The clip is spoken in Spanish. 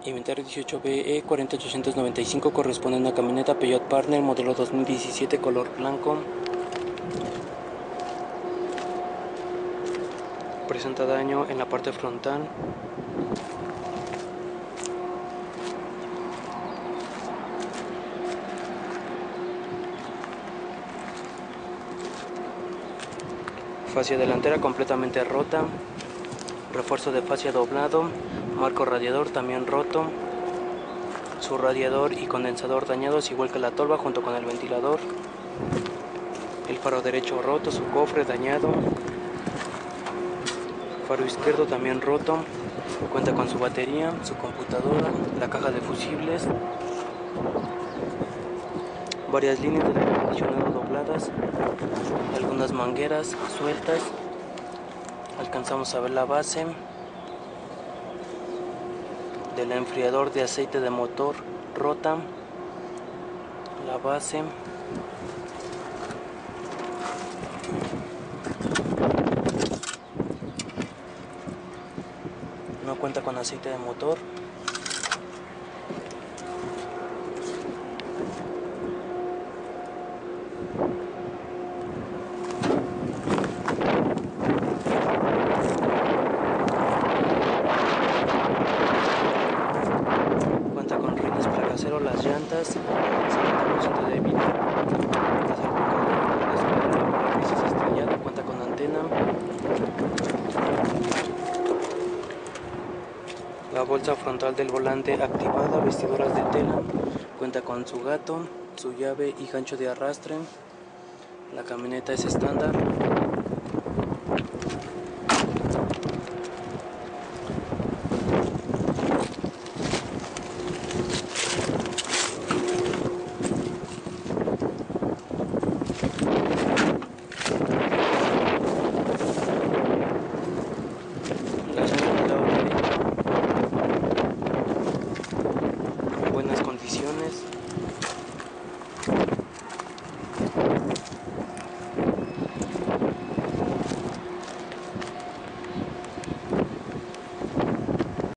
Inventario 18BE 40895 corresponde a una camioneta Peugeot Partner modelo 2017 color blanco. Presenta daño en la parte frontal. Fascia delantera completamente rota. Refuerzo de fascia doblado. Marco radiador también roto. Su radiador y condensador dañados, igual que la tolva junto con el ventilador. El faro derecho roto, su cofre dañado. Faro izquierdo también roto. Cuenta con su batería, su computadora, la caja de fusibles, varias líneas de aire acondicionado dobladas, algunas mangueras sueltas. Alcanzamos a ver la base del enfriador de aceite de motor rota, la base. No cuenta con aceite de motor. Cuenta con rines placacero, las llantas, 70% de vida. Estrellado, cuenta con antena. La bolsa frontal del volante activada, vestiduras de tela. Cuenta con su gato, su llave y gancho de arrastre. La camioneta es estándar.